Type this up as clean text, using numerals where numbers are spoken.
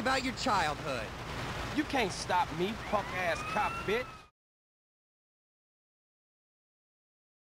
about your childhood. You can't stop me, punk-ass cop bitch.